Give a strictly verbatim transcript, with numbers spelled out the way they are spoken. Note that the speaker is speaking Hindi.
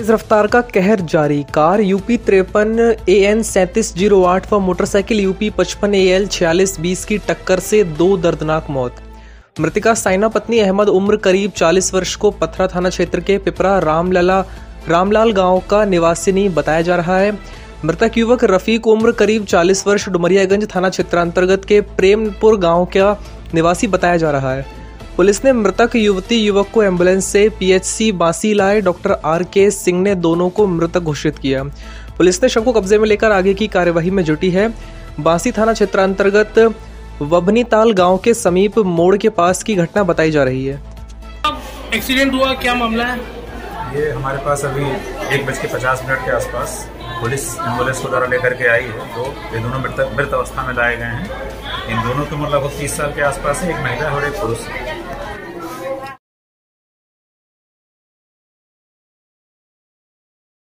तेज रफ्तार का कहर जारी। कार यूपी तिरपन ए एन सैंतीस जीरो आठ व मोटरसाइकिल यूपी पचपन ए एल छियालीस बीस की टक्कर से दो दर्दनाक मौत। मृतिका साइना पत्नी अहमद उम्र करीब चालीस वर्ष को पथरा थाना क्षेत्र के पिपरा रामलला रामलाल गांव का निवासिनी बताया जा रहा है। मृतक युवक रफीक उम्र करीब चालीस वर्ष डुमरियागंज थाना क्षेत्रांतर्गत के प्रेमपुर गांव का निवासी बताया जा रहा है। पुलिस ने मृतक युवती युवक को एम्बुलेंस से पीएचसी बांसी लाए। डॉक्टर आर के सिंह ने दोनों को मृतक घोषित किया। पुलिस ने शव को कब्जे में लेकर आगे की कार्यवाही में जुटी है। बांसी थाना क्षेत्रांतर्गत वभनीताल गांव के समीप मोड़ के पास की घटना बताई जा रही है। एक्सीडेंट हुआ, क्या मामला है? ये हमारे पास अभी एक बज के पचास मिनट के आसपास पुलिस एम्बुलेंस को द्वारा लेकर के आई है। तो ये दोनों मृत मृत अवस्था में लाए गए हैं। इन दोनों की उम्र लगभग तीस साल के आसपास है, एक महिला और एक पुरुष।